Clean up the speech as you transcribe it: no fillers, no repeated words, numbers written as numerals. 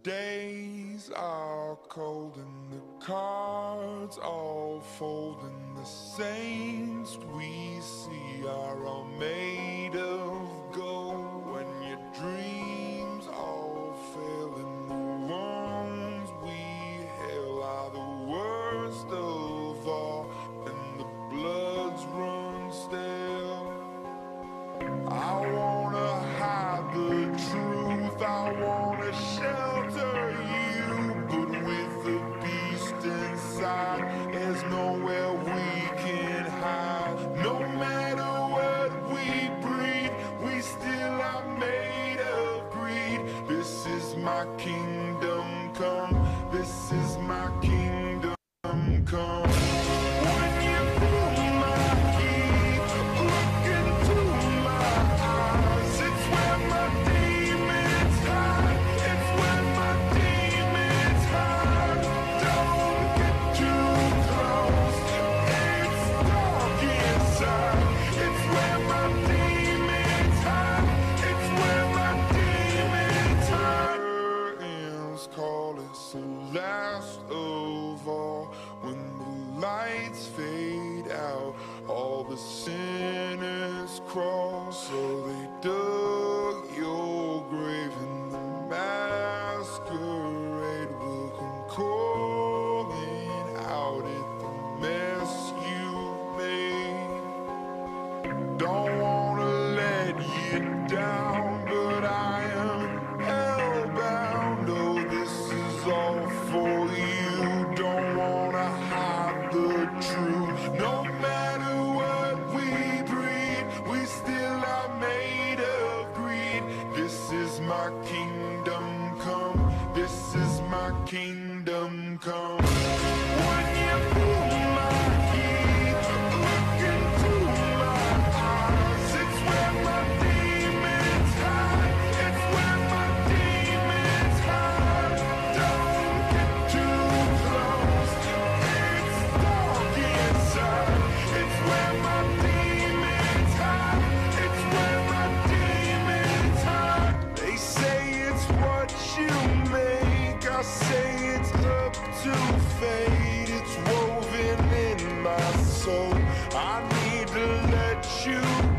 days are cold and the cards all fold, and the saints we see are all made of gold. When your dreams all fail and the ones we hail are the worst of all, and the bloods run stale. I wanna hide the truth, I wanna shelter you, but with the beast inside, there's nowhere we can hide. No matter what we breed, we still are made of greed. This is my kingdom come, this is my kingdom come. Last of all, when the lights fade out, all the sinners crawl. So they dug your grave, and the masquerade will come calling out at the mess you made. Don't wanna let you down, but I am hellbound. Oh, this is all for you. Don't wanna hide the truth. No matter what we breed, we still are made of greed. This is my kingdom come, this is my kingdom come. When you pull my key, look into my eyes, it's where my demons hide, it's where my demons hide. Don't get too close, it's dark inside, it's where my demons hide, it's where my demons hide. They say it's what you make, I say it's up to fate. It's woven in my soul, I need to let you